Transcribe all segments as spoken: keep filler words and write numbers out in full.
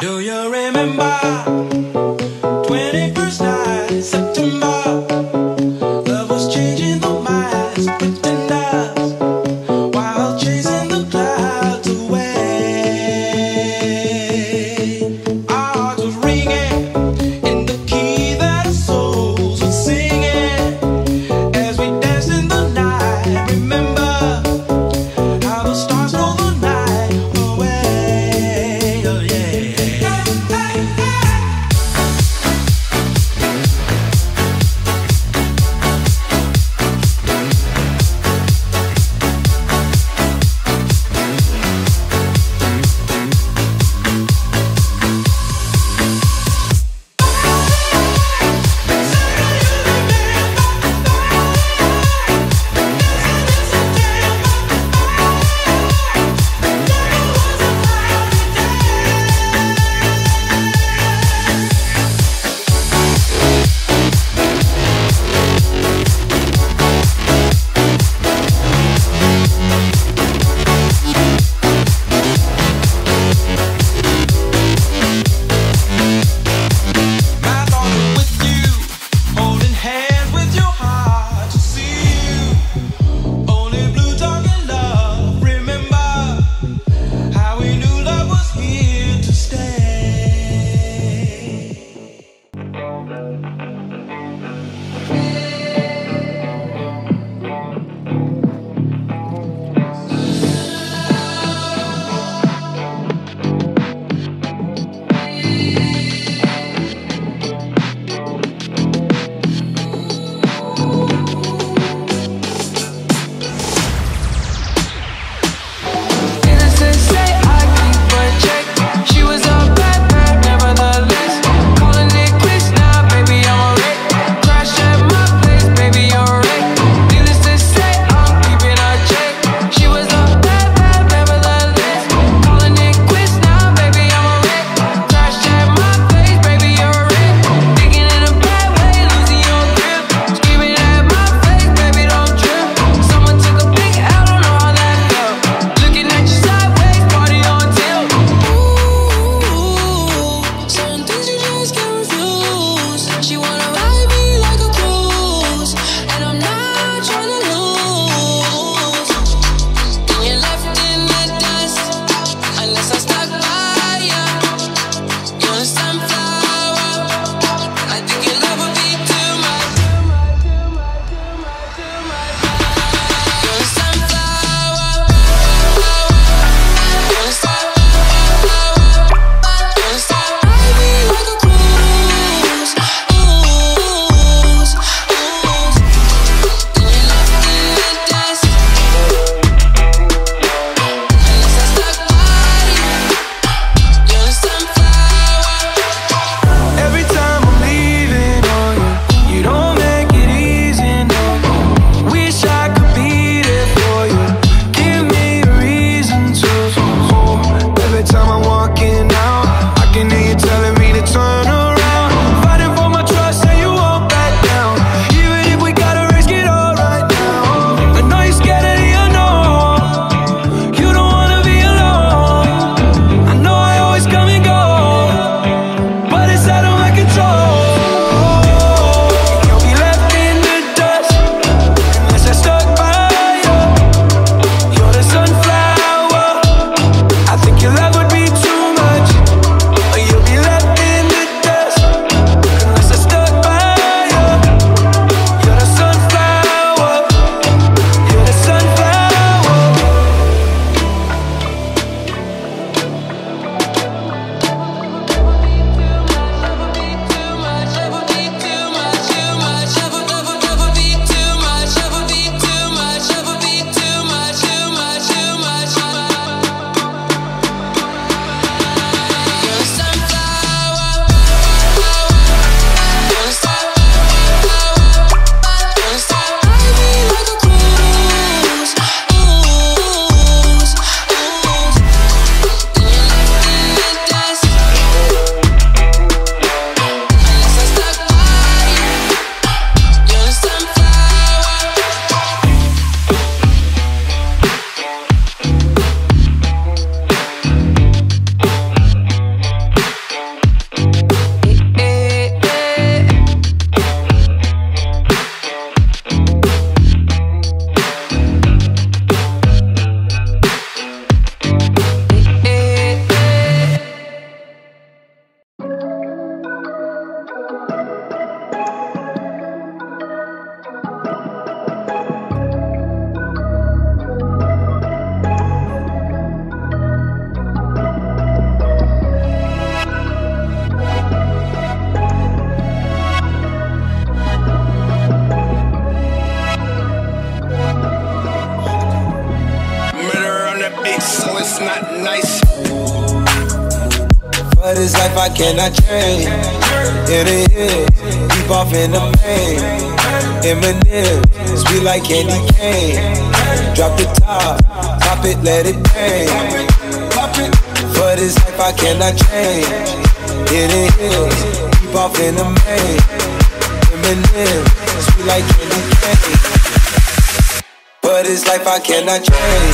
Do you remember twenty-first night, September? Love was changing the minds of pretenders while chasing the clouds away. Our hearts was ringing in the key that our souls were singing as we danced in the night. Remember how the stars stole the night away. Oh yeah. Hey, hey, hey. nice. For this life I cannot change. In the hills, deep off in the main. Eminem, sweet like candy cane. Drop the top, pop it, let it bang. For this life I cannot change. In the hills, deep off in the main. Eminem, sweet like candy cane. For this life I cannot change.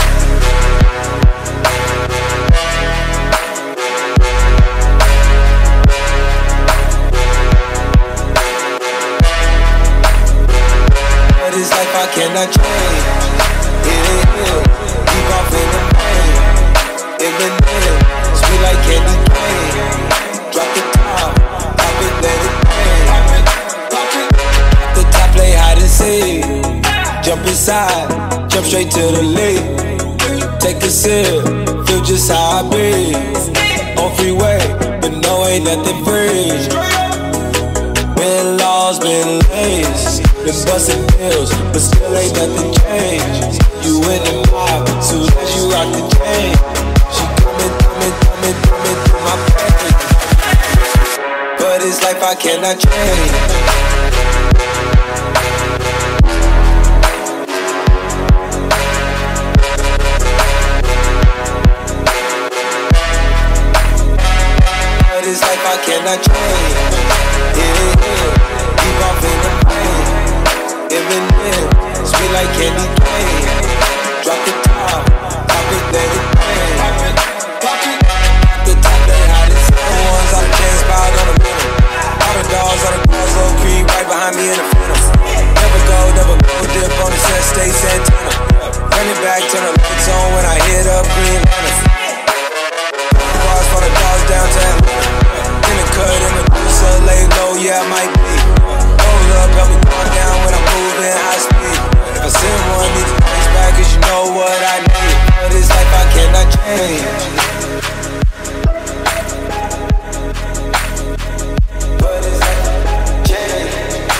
This life I cannot change. It ain't real. Keep off in the pain. Eminem, sweet like candy cane. Drop the top, pop it, let it bang. The top play hide and seek. Jump inside, jump straight to the lake. Take a sip, feel just how I be. On freeway, but no ain't nothing free. Been lost, been laced. Been bustin' pills, but still ain't nothing changed. You in the mob, soon as you rock the chain. She coming, coming, coming, coming through my pain. But this life I cannot change. But this life I cannot change. It ain't real, keep off in the pain. Eminem, sweet like candy cane. Drop the top, pop it, let it bang. The top they hot as hell. Ones on the chance, piled on the middle. All the dogs on the cross, low creep right behind me in the phantom. Never go, never go, dip on the set, stay Santana. Running back, turn the lights on when I hit up green lantern. Bars for the dogs downtown. In the cut, in the so lay low, yeah, I might be. Hold up, help me calm down when I'm moving high speed. If I send one, need to face back, cause you know what I need. For this life I cannot change. For this life I cannot change.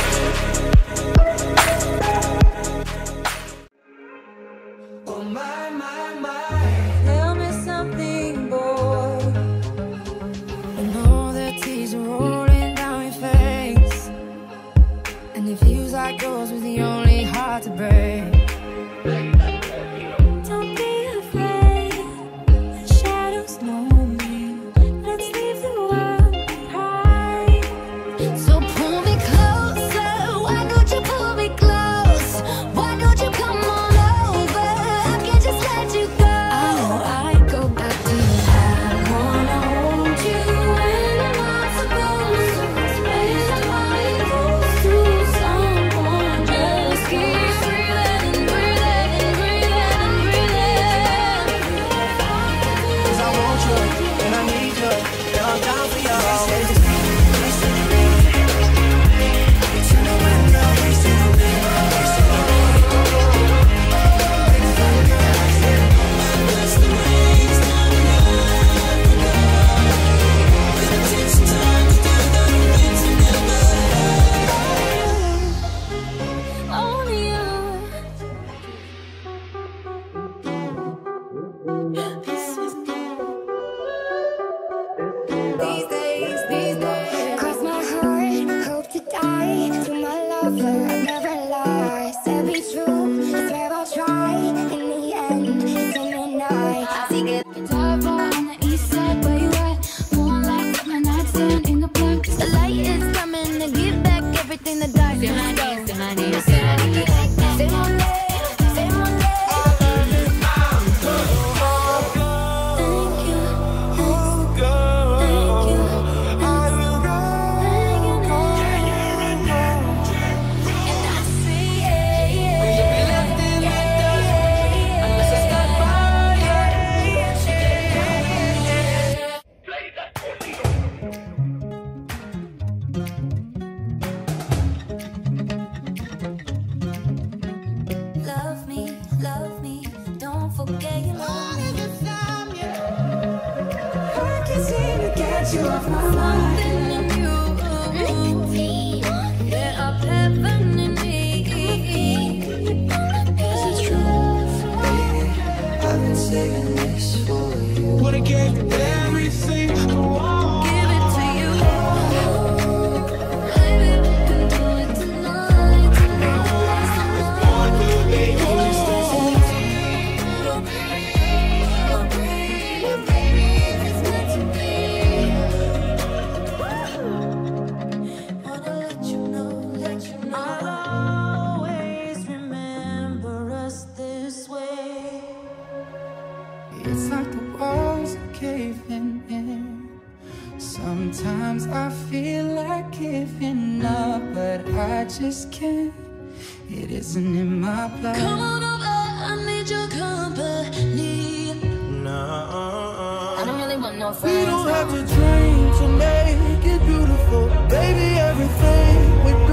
Oh my, my, my. Tell me something, boy. I know that tears are rolling down your face, and it feels like yours was the only heart to break. Don't be afraid, the shadows know me. Let's leave the world behind. So pull me closer, why don't you pull me close? Why don't you come on over? I can't just let you go. I know I go back to you. I wanna hold you when I'm not supposed to. Waste my close to someone. Just keep breathing, breathing, breathing, breathing. 'Cause I want you, and I need you, and I'm down for you. Only you. These days, these days. Cross my heart, hope to die. To my lover, I never lie. Said be true, I swear I'll try. In the end, it's him and I. I see it. Guitar bar on the east side, where you at? Moonlight, my nightstand in the park. The light is coming to give back everything the darkness stole. Say my name, say my name, say my name. Thank you, thank you, thank you. And I see it. Left in the dust, unless I start by you. Love me, love me, don't forget you love me. I can't seem to get you off my mind. Something in you, there are heaven in me. Is it true? Baby, I've been saving this for wanna give you everything. Oh, Give it to you. Baby, we can do it tonight, tonight. want to be yours. Wanna let you know, let you know. I'll always remember us this way. It's like the walls are caving in. Sometimes I feel like giving up, but I just can't. It isn't in my plan. Come on over, I need your company. Nah. I don't really want no We friends. don't have to dream to make it beautiful. Baby, everything we